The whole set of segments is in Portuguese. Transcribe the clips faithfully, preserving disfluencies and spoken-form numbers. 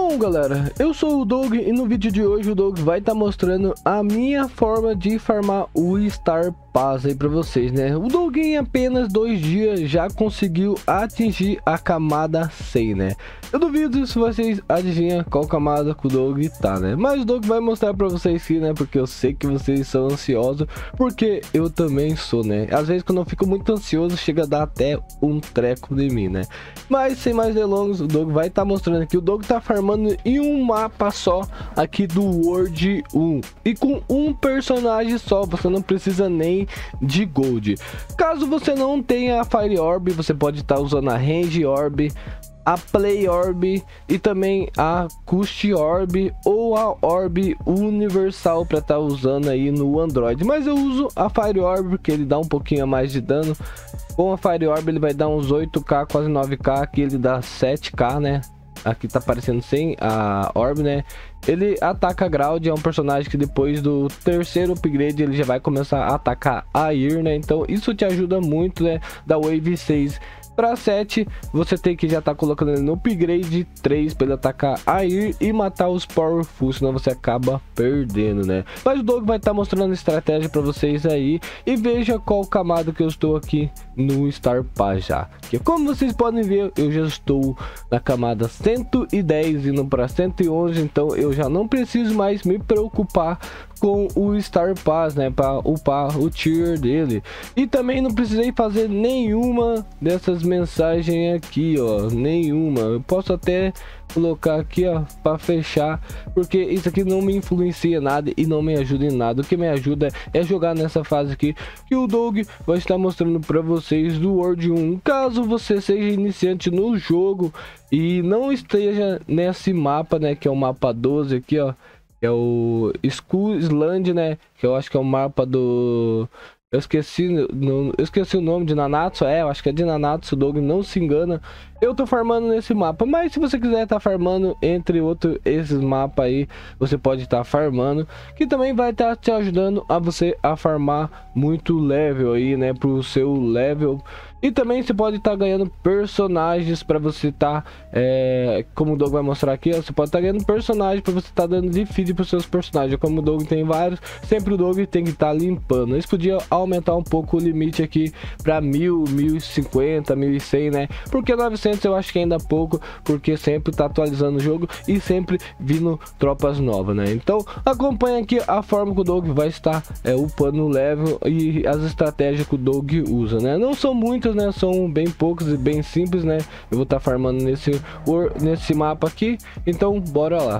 Bom, galera, eu sou o Doug e no vídeo de hoje o Doug vai estar tá mostrando a minha forma de farmar o Star Pass aí pra vocês, né? O Doug em apenas dois dias já conseguiu atingir a camada cem, né? Eu duvido se vocês adivinham qual camada que o Doug tá, né? Mas o Doug vai mostrar pra vocês sim, né? Porque eu sei que vocês são ansiosos, porque eu também sou, né? Às vezes quando eu fico muito ansioso, chega a dar até um treco de mim, né? Mas sem mais delongas, o Doug vai estar tá mostrando aqui. O Doug tá farmando em um mapa só aqui do World um e com um personagem só, você não precisa nem de gold. Caso você não tenha a Fire Orb, você pode estar tá usando a Range Orb, a Play Orb e também a Cust Orb ou a Orb Universal para estar tá usando aí no Android. Mas eu uso a Fire Orb porque ele dá um pouquinho a mais de dano. Com a Fire Orb ele vai dar uns oito K, quase nove K, aqui ele dá sete K, né? Aqui tá aparecendo sem a Orb, né? Ele ataca Ground, é um personagem que depois do terceiro upgrade ele já vai começar a atacar a Ir, né? Então isso te ajuda muito, né? Da Wave seis para sete, você tem que já tá colocando ele no upgrade três para ele atacar a Ir e matar os Powerful, senão você acaba perdendo, né? Mas o Doug vai estar tá mostrando estratégia para vocês aí e veja qual camada que eu estou aqui no Star Pass já. Que como vocês podem ver, eu já estou na camada cento e dez indo para cento e onze, então eu já não preciso mais me preocupar com o Star Pass, né, para upar o tier dele. E também não precisei fazer nenhuma dessas mensagens aqui, ó, nenhuma. Eu posso até colocar aqui, ó, para fechar, porque isso aqui não me influencia nada e não me ajuda em nada. O que me ajuda é jogar nessa fase aqui que o Doug vai estar mostrando para vocês do World um. Caso você seja iniciante no jogo e não esteja nesse mapa, né, que é o mapa doze aqui, ó, é o Skull Island, né? Que eu acho que é o mapa do... Eu esqueci, no... eu esqueci o nome de Nanatsu. É, eu acho que é de Nanatsu, o Doug não se engana. Eu tô farmando nesse mapa, mas se você quiser estar tá farmando entre outros esses mapas aí, você pode estar tá farmando, que também vai estar tá te ajudando a você a farmar muito level aí, né, pro seu level. E também você pode estar tá ganhando personagens para você estar, tá, é, como o Doug vai mostrar aqui, ó, você pode estar tá ganhando personagens para você estar tá dando de feed para os seus personagens. Como o Doug tem vários, sempre o Doug tem que estar tá limpando. Isso podia aumentar um pouco o limite aqui para mil, mil e cinquenta, mil e cem, né? Porque novecentos eu acho que ainda é pouco, porque sempre tá atualizando o jogo e sempre vindo tropas novas, né? Então acompanha aqui a forma que o Doug vai estar é, upando o level e as estratégias que o Doug usa, né? Não são muitas, né? São bem poucos e bem simples, né? Eu vou estar tá farmando nesse, nesse mapa aqui, então bora lá.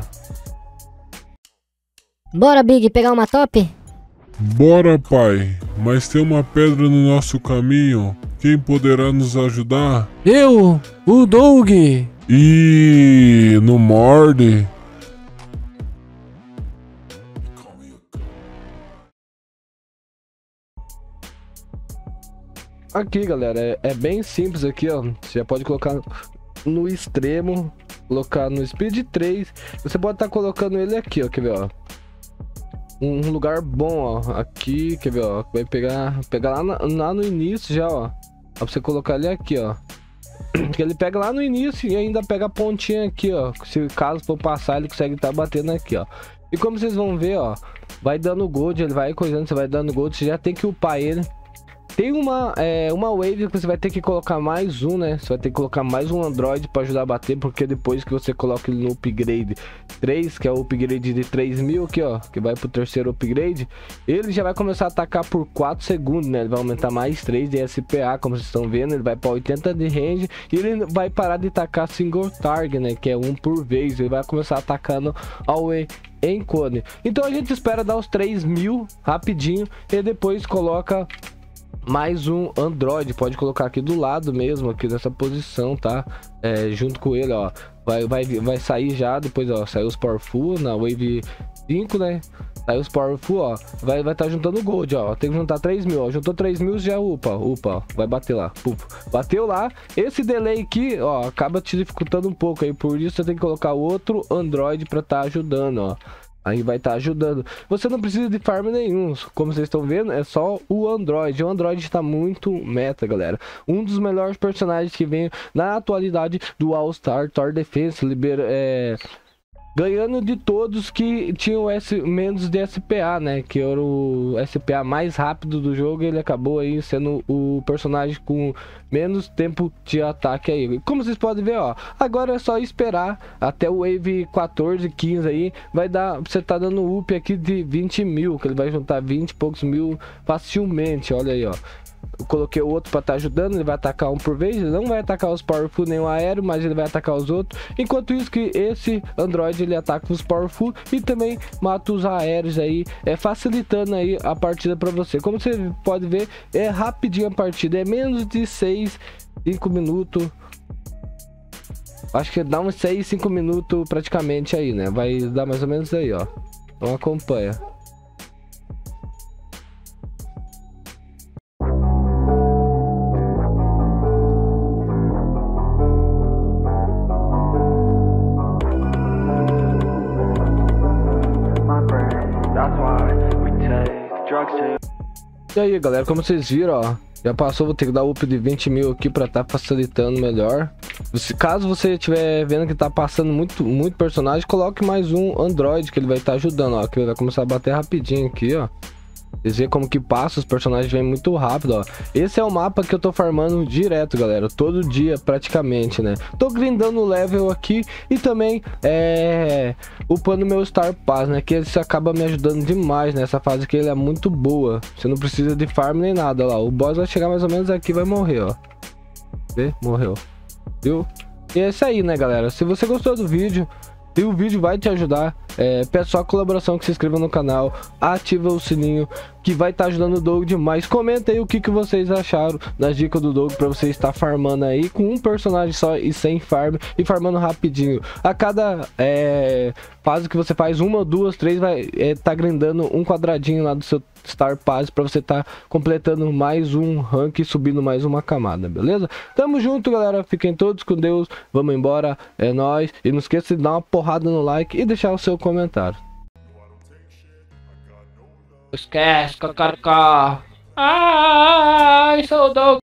Bora, Big, pegar uma top? Bora, pai, mas tem uma pedra no nosso caminho. Quem poderá nos ajudar? Eu, o Doug. Ih, não morde. Aqui, galera, é, é bem simples aqui, ó. Você já pode colocar no extremo, colocar no speed três. Você pode estar tá colocando ele aqui, ó, quer ver, ó. Um lugar bom, ó, aqui, quer ver, ó, vai pegar, pegar lá, na, lá no início já, ó, pra você colocar ele aqui, ó, que ele pega lá no início e ainda pega a pontinha aqui, ó, se caso for passar ele consegue estar tá batendo aqui, ó, e como vocês vão ver, ó, vai dando gold, ele vai coisando, você vai dando gold, você já tem que upar ele. Tem uma, é, uma wave que você vai ter que colocar mais um, né? Você vai ter que colocar mais um Android para ajudar a bater, porque depois que você coloca ele no upgrade três, que é o upgrade de três mil aqui, ó, que vai pro terceiro upgrade, ele já vai começar a atacar por quatro segundos, né? Ele vai aumentar mais três de S P A, como vocês estão vendo, ele vai para oitenta de range e ele vai parar de atacar single target, né? Que é um por vez, ele vai começar atacando ao em cone. Então a gente espera dar os três mil rapidinho e depois coloca mais um Android, pode colocar aqui do lado mesmo, aqui nessa posição, tá? É, junto com ele, ó, vai, vai, vai sair já, depois, ó, saiu os Powerful na Wave cinco, né? Saiu os Powerful, ó, vai vai tá juntando Gold, ó, tem que juntar três mil, ó, juntou três mil, já upa, upa, ó, vai bater lá, upa. Bateu lá, esse delay aqui, ó, acaba te dificultando um pouco aí, por isso você tem que colocar outro Android pra tá ajudando, ó. Aí vai estar tá ajudando. Você não precisa de farm nenhum. Como vocês estão vendo, é só o Android. O Android está muito meta, galera. Um dos melhores personagens que vem na atualidade do All Star Tower Defense. Libera, é, ganhando de todos que tinham S, menos de S P A, né? Que era o S P A mais rápido do jogo. Ele acabou aí sendo o personagem com menos tempo de ataque aí. Como vocês podem ver, ó, agora é só esperar até o Wave quatorze, quinze aí. Vai dar, você tá dando up aqui de vinte mil, que ele vai juntar vinte e poucos mil facilmente, olha aí, ó. Eu coloquei o outro para estar tá ajudando, ele vai atacar um por vez, ele não vai atacar os powerful nem o aéreo, mas ele vai atacar os outros. Enquanto isso que esse Android ele ataca os powerful e também mata os aéreos aí, é facilitando aí a partida para você. Como você pode ver, é rapidinho a partida, é menos de seis, cinco minutos. Acho que dá uns seis, cinco minutos praticamente aí, né? Vai dar mais ou menos aí, ó. Então acompanha. E aí galera, como vocês viram, ó, já passou, vou ter que dar up de vinte mil aqui pra tá facilitando melhor. Se, caso você estiver vendo que tá passando muito, muito personagem, coloque mais um Android que ele vai estar tá ajudando, ó, que ele vai começar a bater rapidinho aqui, ó. Vocês veem como que passa, os personagens vêm muito rápido, ó. Esse é o mapa que eu tô farmando direto, galera, todo dia praticamente, né. Tô grindando o level aqui e também é upando meu Star Pass, né, que isso acaba me ajudando demais nessa fase, que ele é muito boa. Você não precisa de farm nem nada, lá. O boss vai chegar mais ou menos aqui e vai morrer, ó. Vê? Morreu. Viu? E é isso aí, né, galera. Se você gostou do vídeo e o vídeo vai te ajudar, é, peço só a colaboração, que se inscreva no canal, ativa o sininho, que vai estar tá ajudando o Doug demais. Comenta aí o que, que vocês acharam das dicas do Doug para você estar farmando aí com um personagem só e sem farm, e farmando rapidinho. A cada é, fase que você faz, uma, duas, três, vai é, tá grindando um quadradinho lá do seu Star Pass para você tá completando mais um rank e subindo mais uma camada, beleza? Tamo junto, galera, fiquem todos com Deus, vamos embora, é nóis, e não esqueça de dar uma porrada no like e deixar o seu comentário. Esquece, Kakarika. Ai, sou o Doug.